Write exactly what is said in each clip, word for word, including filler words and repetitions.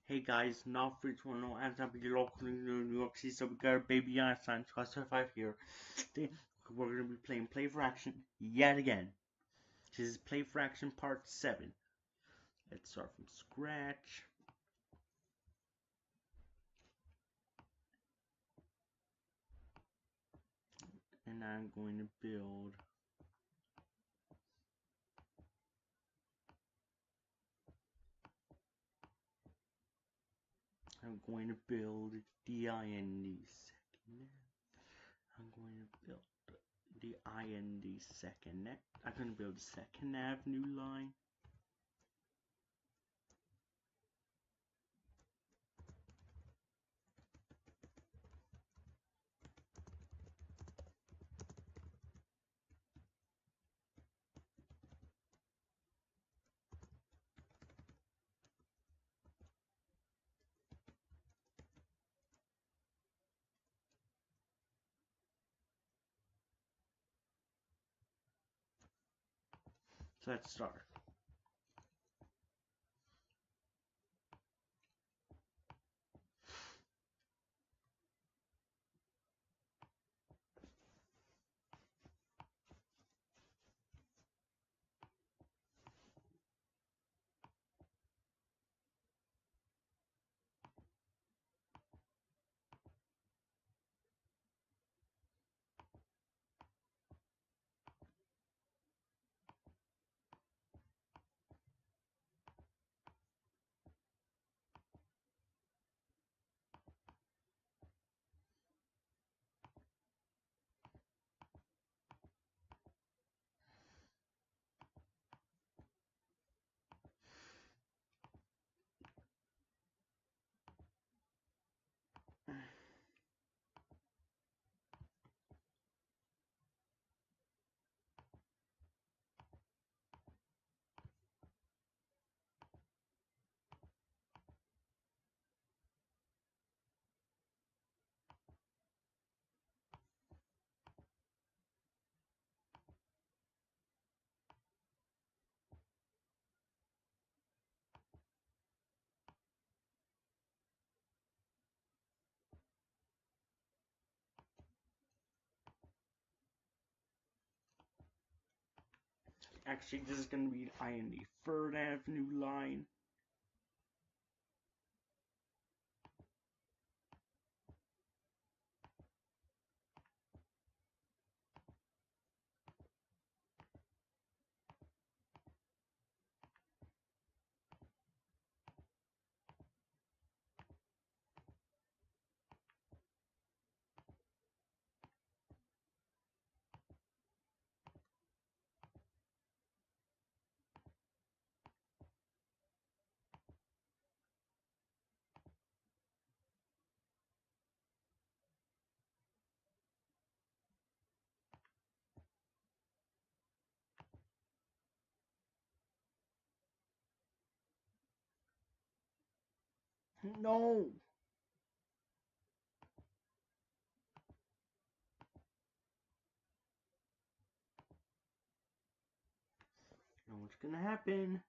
Hey guys, not free to know as I'm your local New York City, so we got Baby Einstein Class five here. Today we're gonna be playing Play for Action yet again. This is Play for Action Part seven. Let's start from scratch. And I'm going to build I'm going to build the I N D second. I'm going to build the I N D second net. I'm going to build the Second Avenue line. So let's start. Actually, this is going to be I N D Third Avenue line. No! Now what's gonna happen?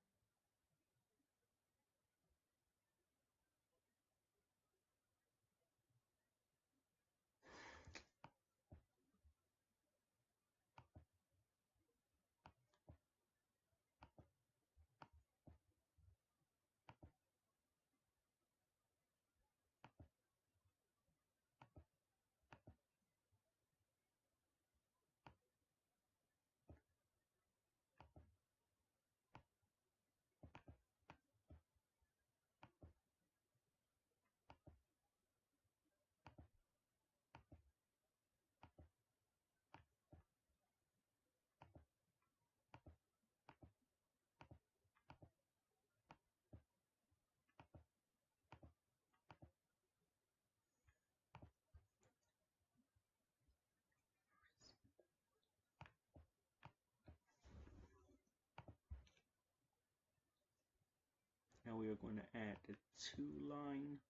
Now we are going to add the two line.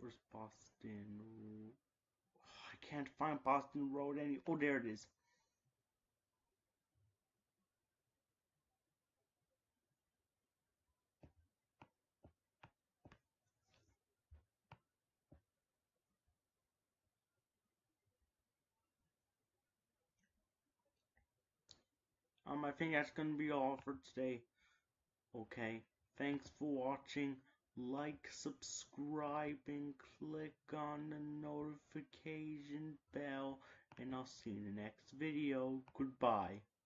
Where's Boston? I can't find Boston Road any. Oh, there it is. Um, I think that's gonna be all for today. Okay, thanks for watching. Like, subscribe, and click on the notification bell, and I'll see you in the next video. Goodbye.